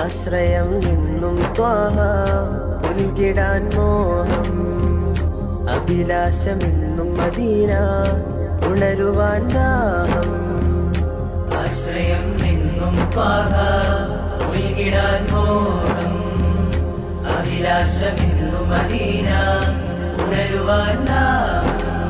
ആശ്രയം നിന്നും ത്വാഹ ഉൽകിടാൻ മോഹം അഭിലാഷമെന്നും മദീന ഉണരുവാൻ ദാഹം ആശ്രയം നിന്നും ത്വാഹ ഉൽകിടാൻ മോഹം അഭിലാഷമെന്നും മദീന ഉണരുവാൻ ദാഹം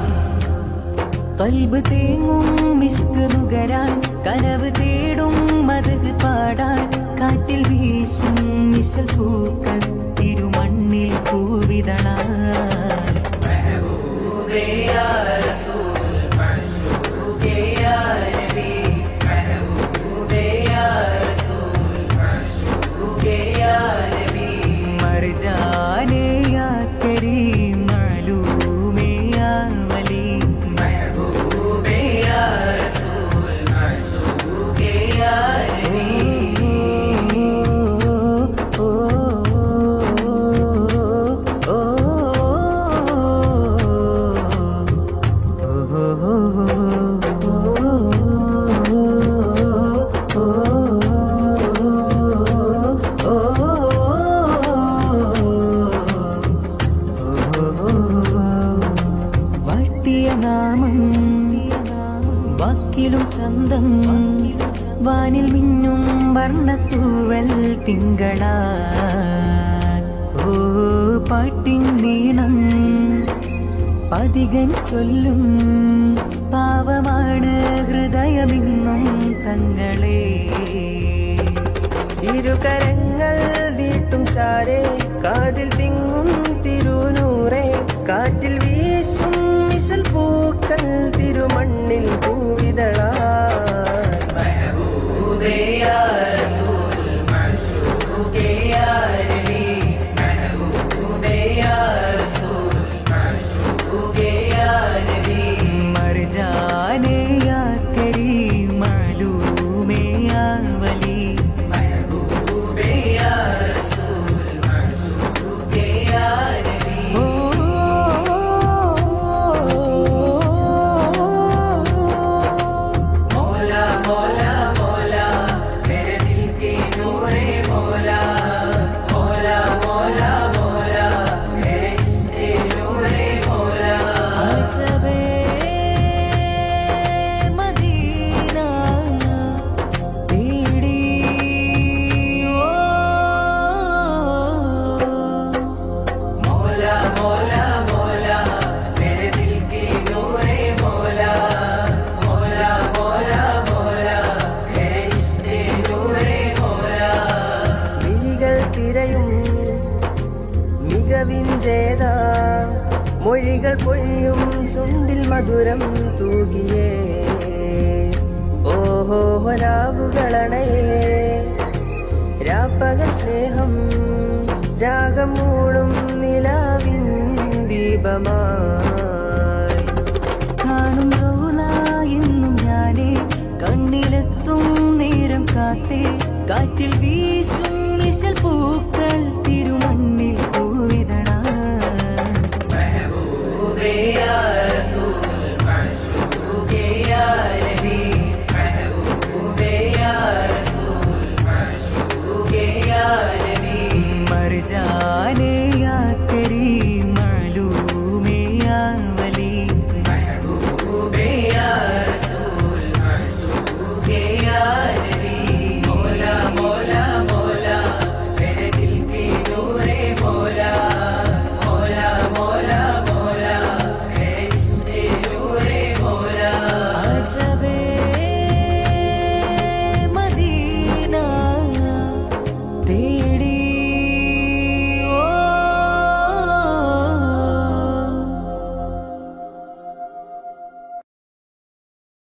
കൽബ് തേങ്ങും മിസ്ക് നുകരാൻ കനവ് തേടും മദഹ് പാടാൻ കാറ്റിൽ വീശും മിശൽ പൂക്കൾ തിരുമണ്ണിൽ പൂവിതണാൻ മെഹബൂബേ യാ റസൂൽ മഅ്ശൂഖേ യാ നബി മെഹബൂബേ യാ റസൂൽ മഅ്ശൂഖേ യാ നബി മർജാനേ യാ കരീം മാലൂമേ യാ വലി മെഹബൂബേ യാ റസൂൽ മഅ്ശൂഖേ യാ നബി വാഴ്ത്തിയ നാമം വാക്കിലും ചന്തം വാനിൽ മിന്നും വർണ്ണത്തൂവൽ തിങ്കളാൻ ഓ പാട്ടിൻ നീണം പതികൻ ചൊല്ലും പാവമാണ് ഹൃദയമെന്നും തങ്ങളെ ഇരുകരങ്ങൾ നീട്ടും ചാരേ കാതിൽ തിങ്ങും തിരുനൂറേ കാറ്റിൽ വീശും മിശൽ പൂക്കൾ തിരുമണ്ണിൽ പൂവിതളാൻ മെഹബൂബേ യാ റസൂൽ മഅ്ശൂഖേ യാ നബി മെഹബൂബേ യാ റസൂൽ മഅ്ശൂഖേ യാ നബി മർജാനേ യാ കരീം മാലൂമേ യാ വലി മെഹബൂബേ യാ റസൂൽ മഅ്ശൂഖേ യാ നബി मौला मौला मौला मेरे दिल के नूरे मौला मौला मौला मौला मेरे इश्क़ के नूरे मौला അജബേ മദീന തേടി मौला मौला मौला मेरे दिल के नूरे मौला मौला मौला मौला मेरे इश्क़ के नूरे मौला വിരികൾ തിരയും മികവിൻ ജേത മൊഴികൾ പൊഴിയും ചുണ്ടിൽ മധുരം തൂകിയേ ഓഹോ രാവുകളണയേ രാപ്പകൽ സ്നേഹം രാഗം മൂളും നിലാവിൻ ദീപമായി കാണും റൗള എന്നും ഞാനേ കണ്ണിലെത്തും നേരം കാത്തേ കാറ്റിൽ വീശും മിശൽ പൂക്കൾ